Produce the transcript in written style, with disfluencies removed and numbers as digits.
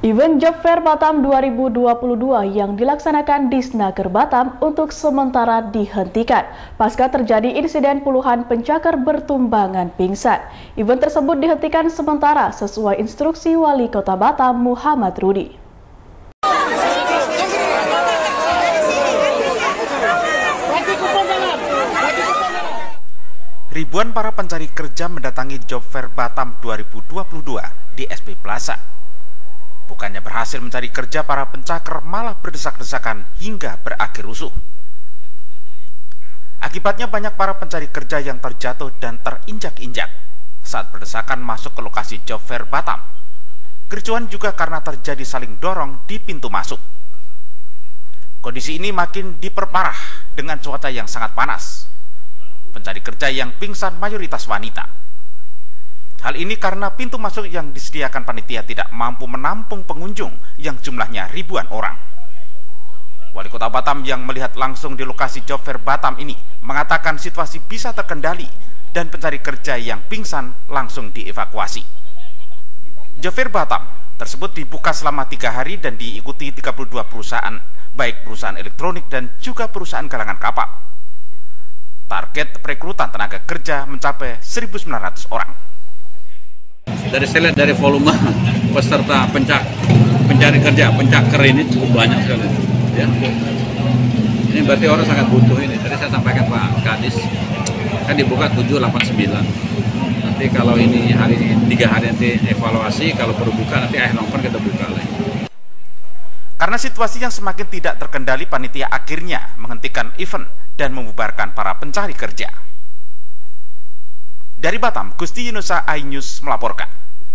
Event Job Fair Batam 2022 yang dilaksanakan di Snaker Batam untuk sementara dihentikan pasca terjadi insiden puluhan pencakar bertumbangan pingsan. Event tersebut dihentikan sementara sesuai instruksi Wali Kota Batam Muhammad Rudi. Ribuan para pencari kerja mendatangi Job Fair Batam 2022 di SP Plaza. Bukannya berhasil mencari kerja, para pencakar malah berdesak-desakan hingga berakhir rusuh. Akibatnya banyak para pencari kerja yang terjatuh dan terinjak-injak saat berdesakan masuk ke lokasi Job Fair Batam. Kericuhan juga karena terjadi saling dorong di pintu masuk. Kondisi ini makin diperparah dengan cuaca yang sangat panas. Pencari kerja yang pingsan mayoritas wanita. Hal ini karena pintu masuk yang disediakan panitia tidak mampu menampung pengunjung yang jumlahnya ribuan orang. Wali Kota Batam yang melihat langsung di lokasi Job Fair Batam ini mengatakan situasi bisa terkendali dan pencari kerja yang pingsan langsung dievakuasi. Job Fair Batam tersebut dibuka selama 3 hari dan diikuti 32 perusahaan, baik perusahaan elektronik dan juga perusahaan galangan kapal. Target perekrutan tenaga kerja mencapai 1.900 orang. Dari saya lihat dari volume peserta pencari kerja, pencakar ini cukup banyak sekali. Ya. Ini berarti orang sangat butuh ini. Tadi saya sampaikan Pak Kadis, kan dibuka 789. Nanti kalau ini hari ini 3 hari nanti evaluasi, kalau perlu buka nanti akhir November kita buka lagi. Karena situasi yang semakin tidak terkendali, panitia akhirnya menghentikan event dan membubarkan para pencari kerja. Dari Batam, Gusti Yunusa, iNews melaporkan.